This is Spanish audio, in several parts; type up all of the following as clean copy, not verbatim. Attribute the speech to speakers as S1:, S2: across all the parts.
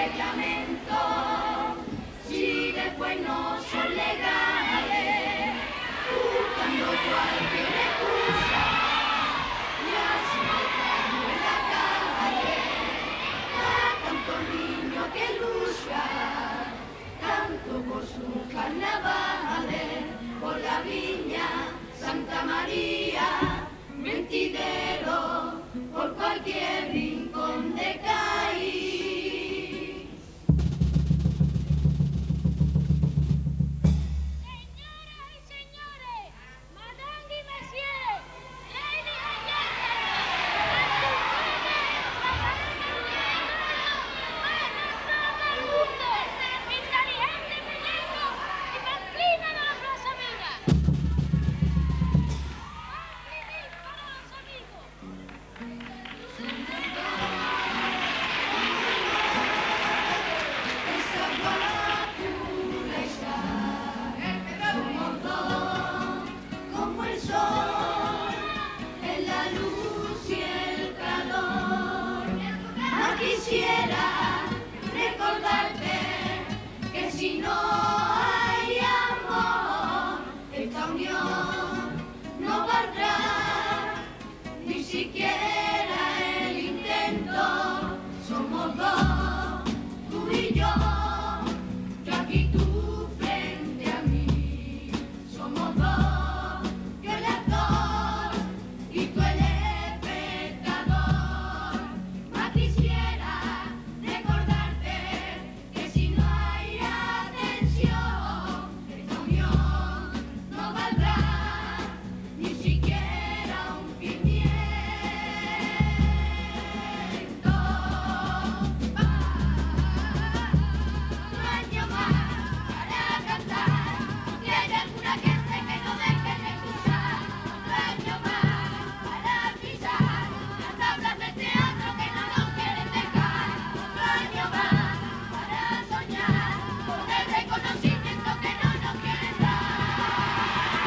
S1: reglamento, si después no son legales, buscando cualquier excusa y así dejando en la calle a tantos niños que luchan, tanto por sus carnavales, por la viña Santa María, mentidero por cualquier rincón de Cádiz. Quisiera recordarte que si no hay amor, esta unión no valdrá ni siquiera el intento. Somos dos, tú y yo aquí tú frente a mí. Somos dos, yo el actor y tú el espectador. Más quisiera recordarte que si no hay atención, esta unión no valdrá ni siquiera un pimiento. Un año más para cantar, que haya alguna gente que no deje de escuchar. Un año más para pisar las tablas de teatro que no nos quieren dejar. Un año más para soñar con el reconocimiento que no nos quieren dar.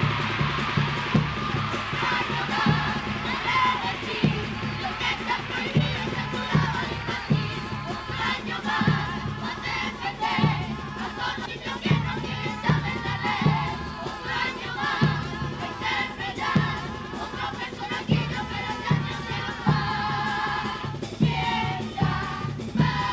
S1: Un año más para decir lo que está prohibido y censurado al infantil. Un año más para defender a todos los niños que no quieren saber la ley. Un año más para interpretar otro personajillo que los años se nos van. Piensa más.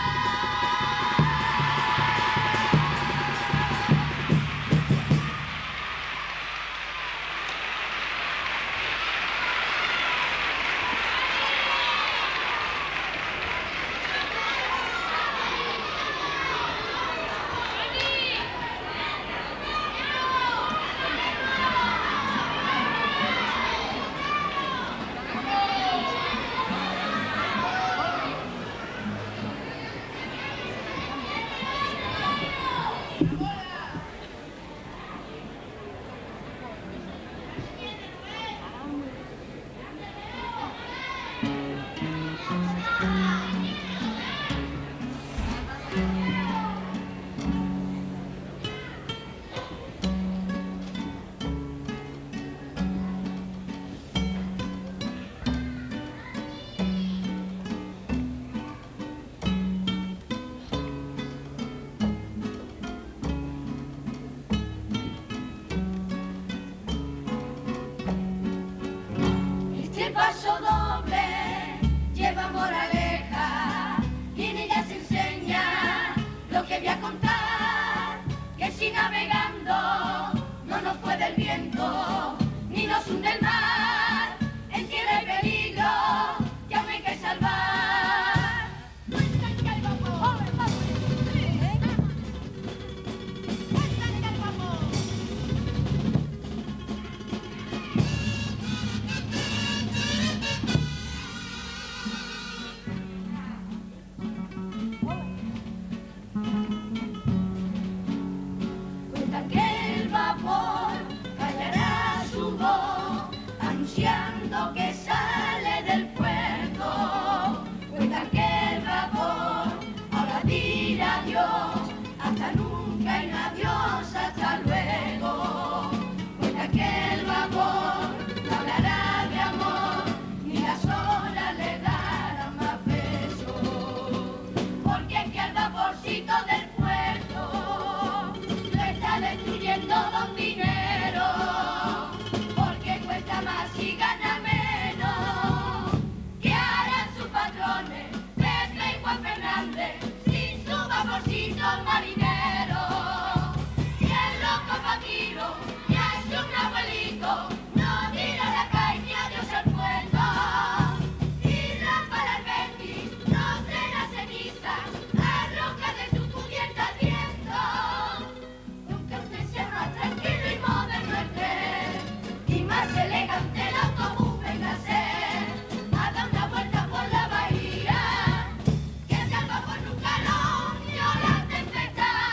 S1: Este paso doble lleva moraleja. Tempestad.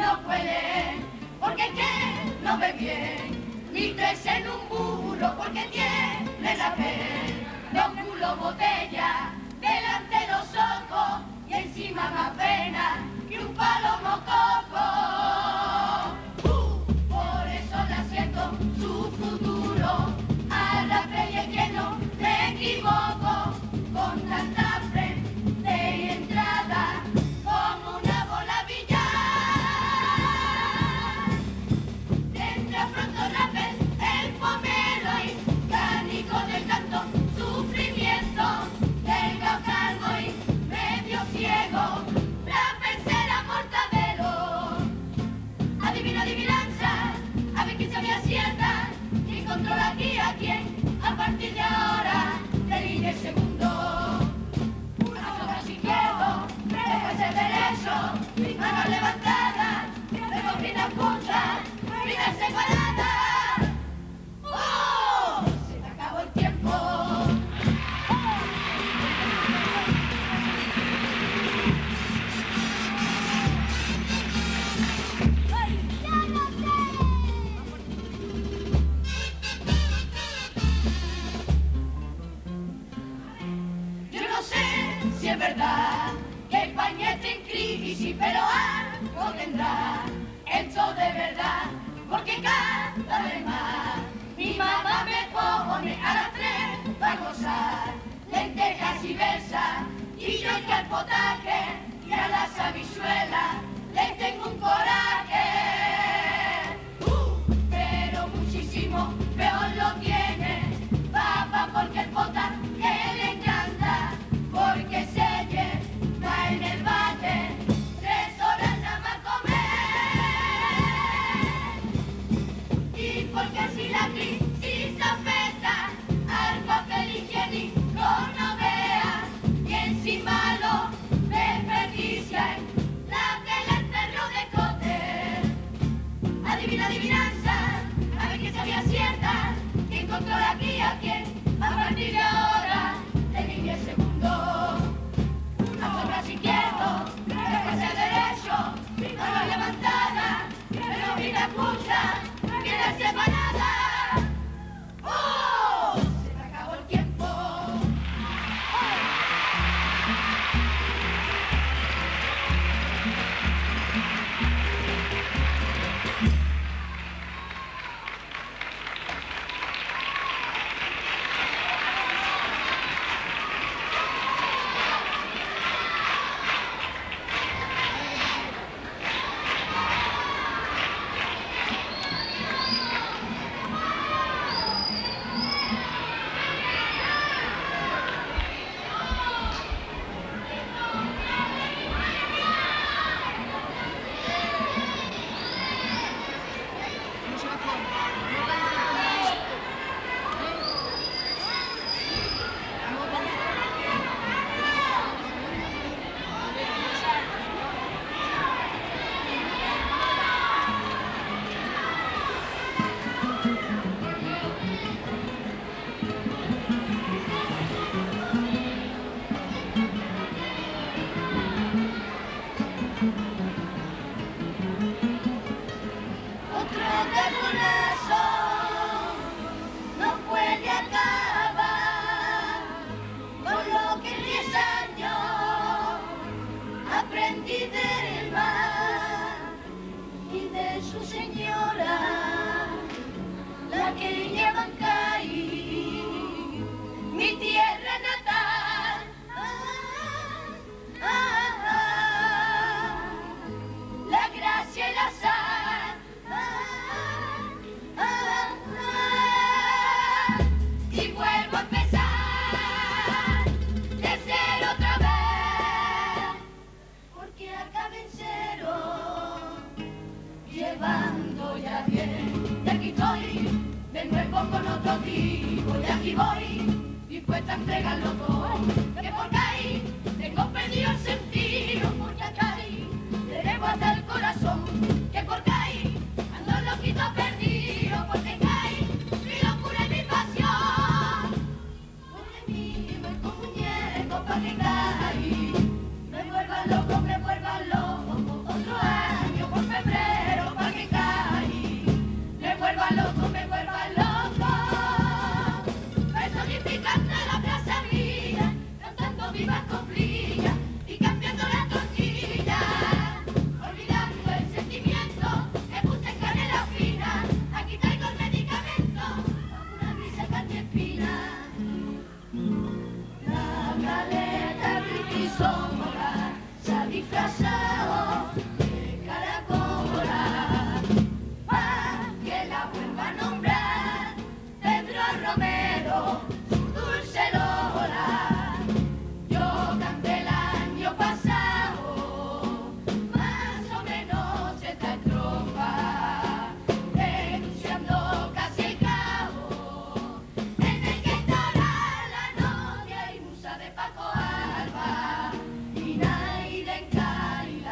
S1: no puede, porque que no ve bien, ni tres en un burro, porque tiene la fe, dos culos botella, delante los ojos, y encima más pena que un palomo coco. Por eso la siento su futuro, a la fe y es que no me equivoco, con tanta frente y entrada, como una bola billar. Entra pronto rapel, el pomelo y cánico del canto, sufrimiento, delgado cargo y medio ciego, rapel será mortadelo. Adivina, adivinanza, a ver quién sabe acierta, quién controla aquí a quién, a partir de ahora, del el segundo. Nosotros izquierdo, después el derecho, manos levantadas, luego piernas juntas, vidas separadas. ¡Oh! Se te acabó el tiempo. Yo no sé si es verdad que España está en crisis, pero algo tendrá esto de verdad, porque cada vez más mi mamá me pone a las 3 para gozar lentejas y bersas, y yo que al potaje y a las habichuelas le tengo un coraje. Pero muchísimo peor lo tiene papá, porque el potaje le encanta, porque se lleva en el bate 3 horas nada más comer, y porque así la crisis afecta al papel higiénico, no vea, y encima lo desperdicia en la tela el perro de cote. Adivina, adivinanza, a ver quién sabía cierta, quién controla aquí a quién, a partir de ahora, de 10 segundos. Nosotros izquierdo, después el derecho, manos levantadas, pero vida junta, vidas separadas. ¡Oh! Se te acabó el tiempo. Otro carbonazo no puede acabar con lo que en 10 años aprendí del mar y de su señora, la que llaman Caí, mi tierra natal. La gracia y la sal. Y vuelvo a empezar de cero otra vez, porque acabé en cero, llevando ya bien. Y aquí estoy, de nuevo con otro tipo, y aquí voy, dispuesta a entregarlo todo. Que porque ahí tengo perdido el sentido, muchacha, ahí te debo hasta el corazón. Que porque ahí ando loquito perdido, porque caí mi locura y mi pasión. Porque mí me como muñeco pa' que caí, me vuelva loco, otro año por febrero. disfrazado de caracola, pa' que la vuelva a nombrar Pedro Romero, su dulce Lola. Yo canté el año pasado, más o menos esta estrofa, denunciando casi el cabo, en el que estará la novia y musa de Paco Alba, y Naiden Cari.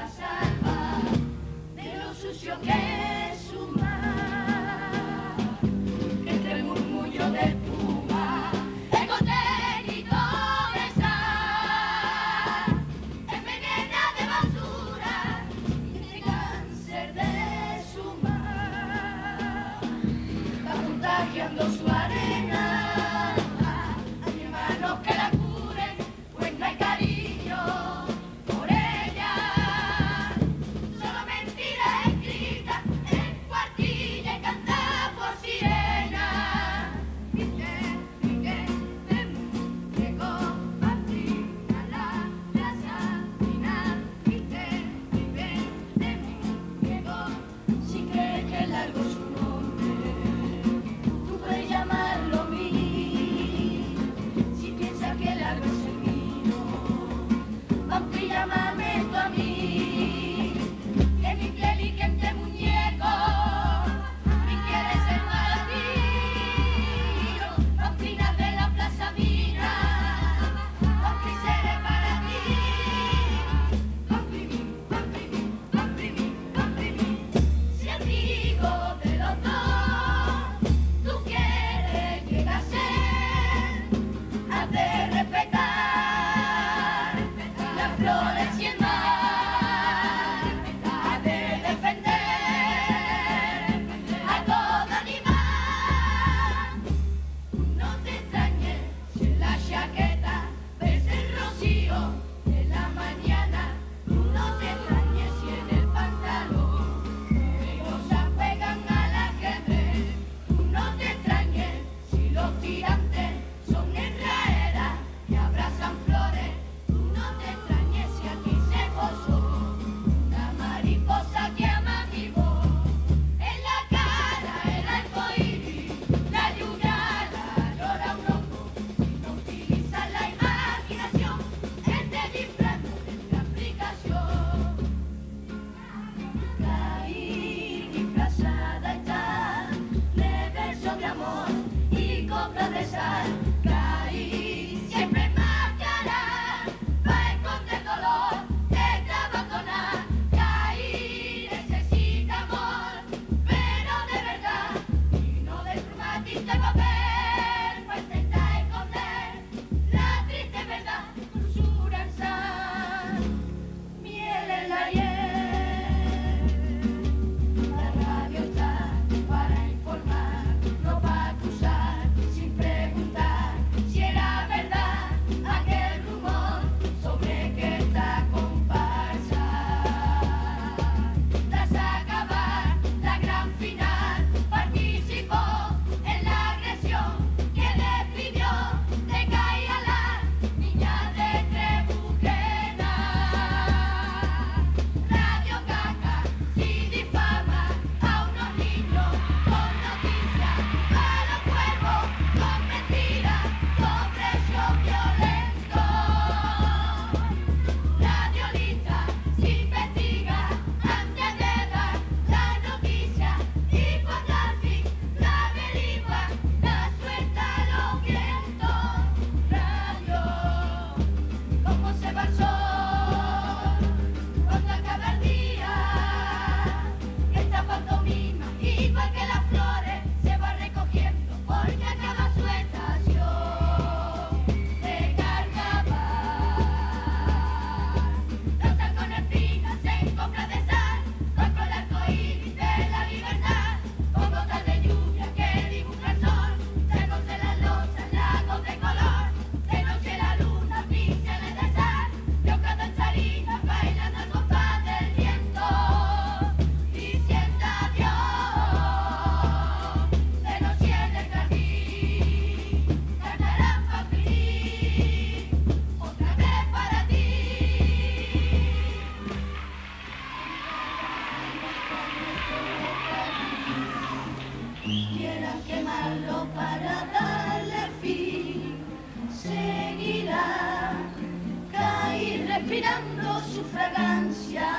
S1: su fragancia